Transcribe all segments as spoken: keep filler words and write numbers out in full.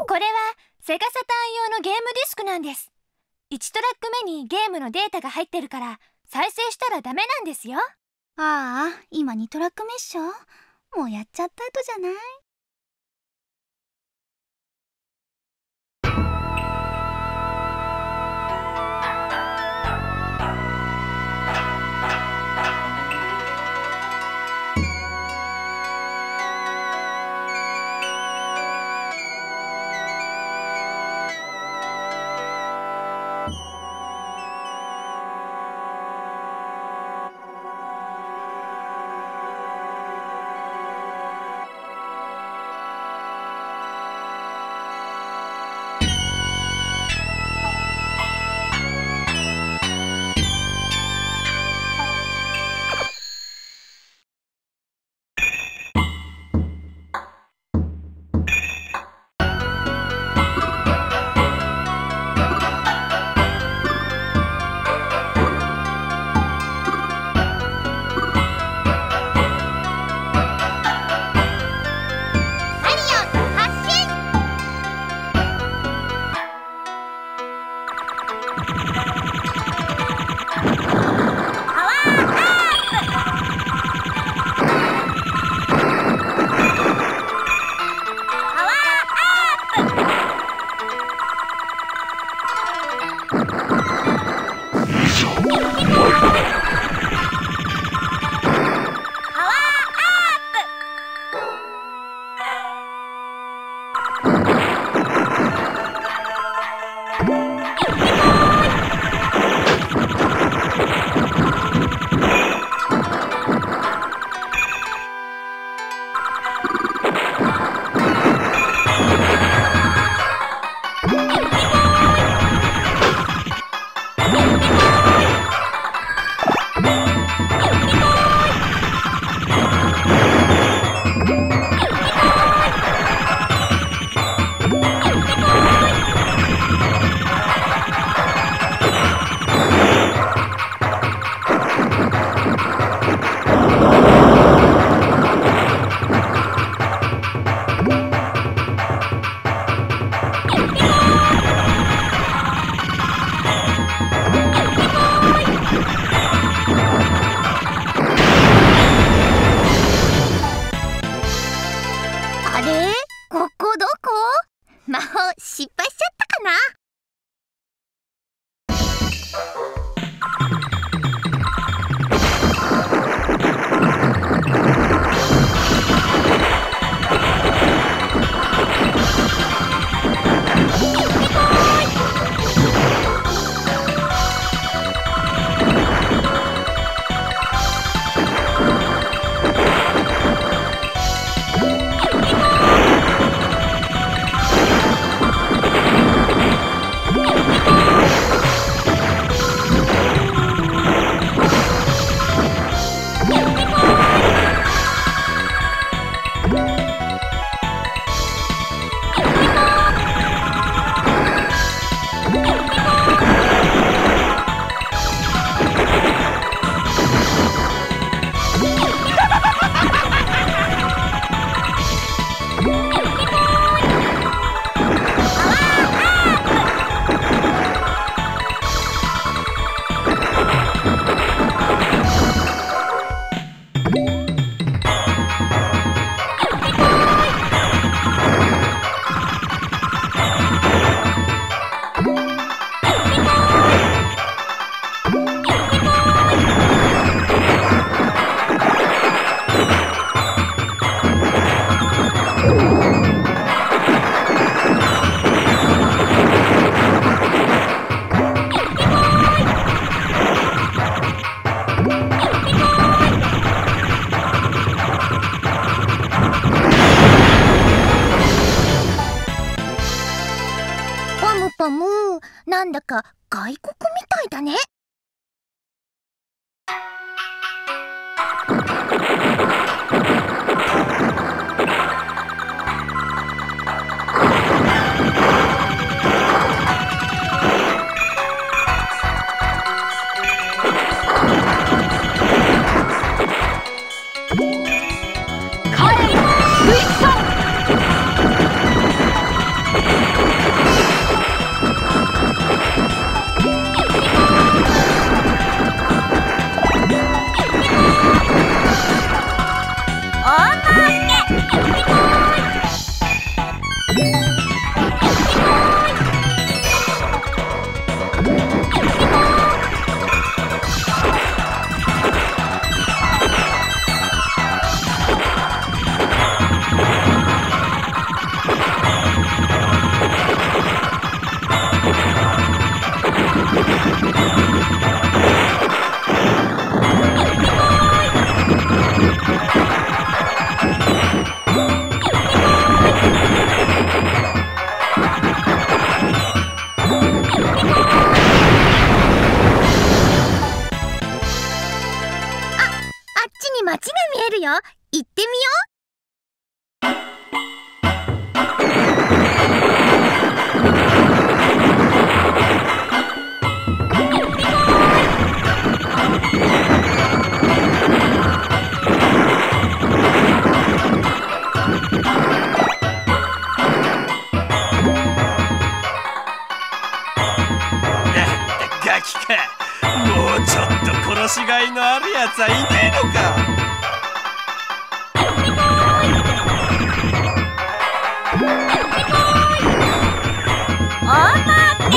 これはセガサターン用のゲームディスクなんです。いちトラック目にゲームのデータが入ってるから再生したらダメなんですよ。 ああ、今にトラック目っしょ。もうやっちゃった後じゃない？失敗しちゃったかな。なんだか外国みたいだね。彼、水晶いのあるやつはいねえのか。 おまけ。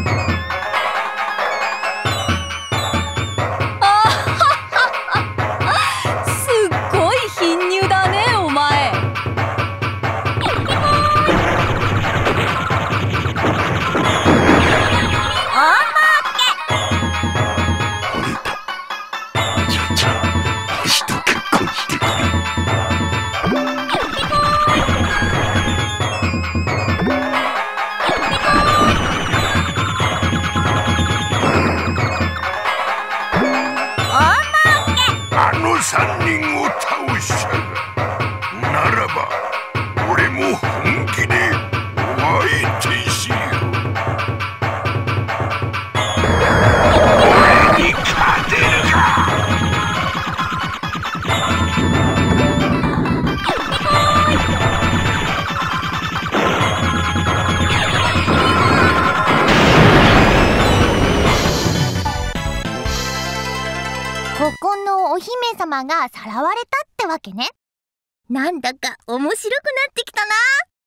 あすっごい貧乳だねお前。 三人を倒したが、ならば俺も本気でお相手しよう。俺に勝てるか。 ここのお姫様がさらわれたってわけね。なんだか面白くなってきたな。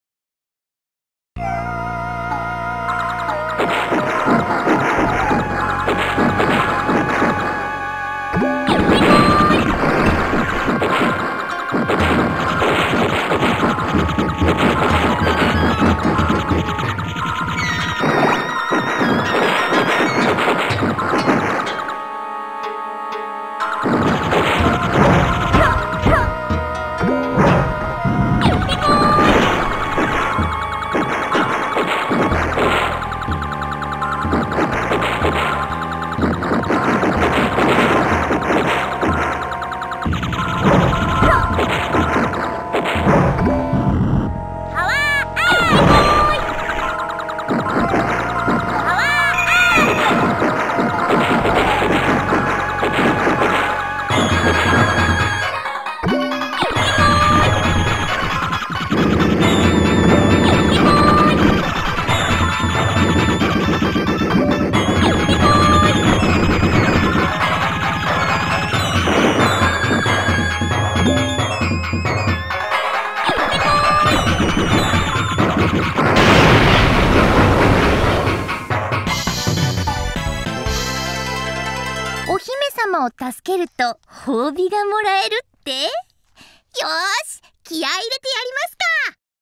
お姫様を助けると褒美がもらえるって？よーし、気合い入れてやりますか。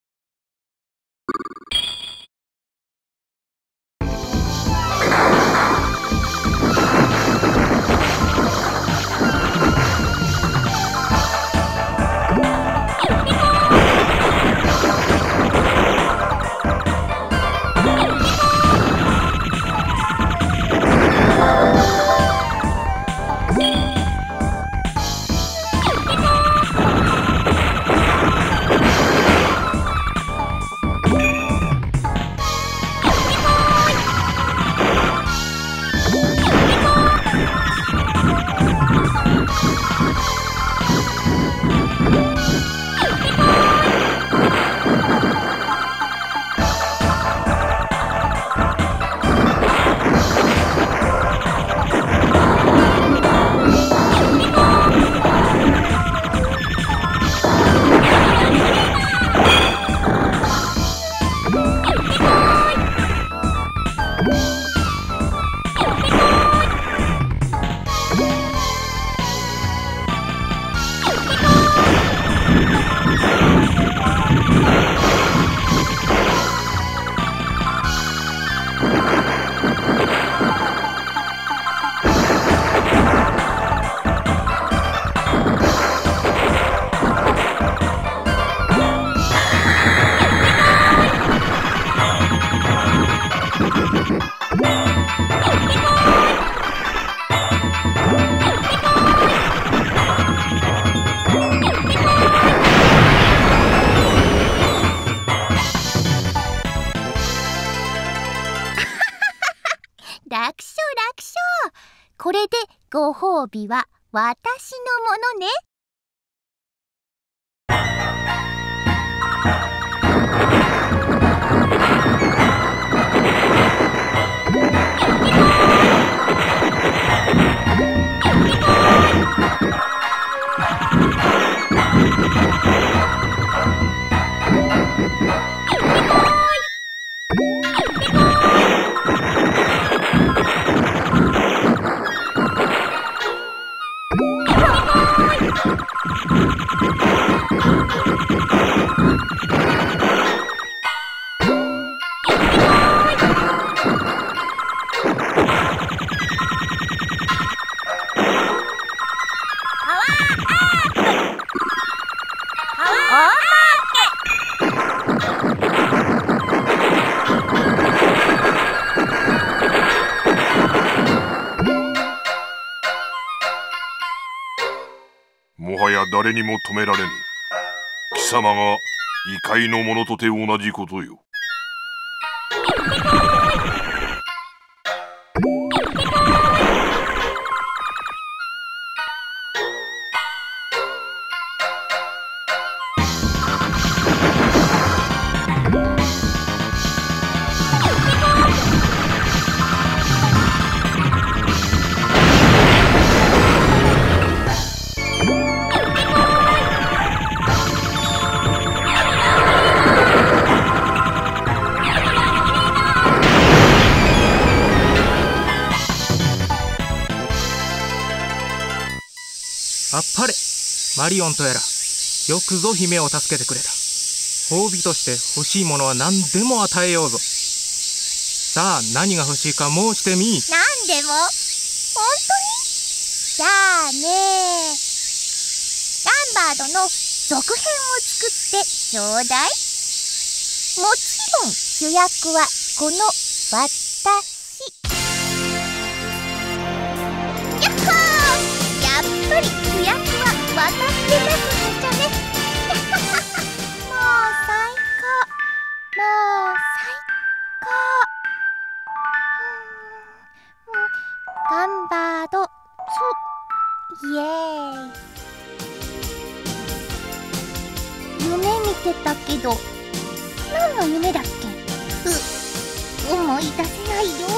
楽勝楽勝。これでご褒美は私のものね。 誰にも止められぬ。貴様が異界の者とて同じことよ。 あっぱれマリオンとやら、よくぞ姫を助けてくれた。褒美として欲しいものは何でも与えようぞ。さあ何が欲しいか申してみい。 なんでも本当に？じゃあね、ガンバードの続編を作ってちょうだい。もちろん主役はこの私。やっほー、やっぱり主役は私でなくっちゃね。もう最高、もう最高。ガンバードツイエーイ。夢見てたけど何の夢だっけ？う、思い出せないよ。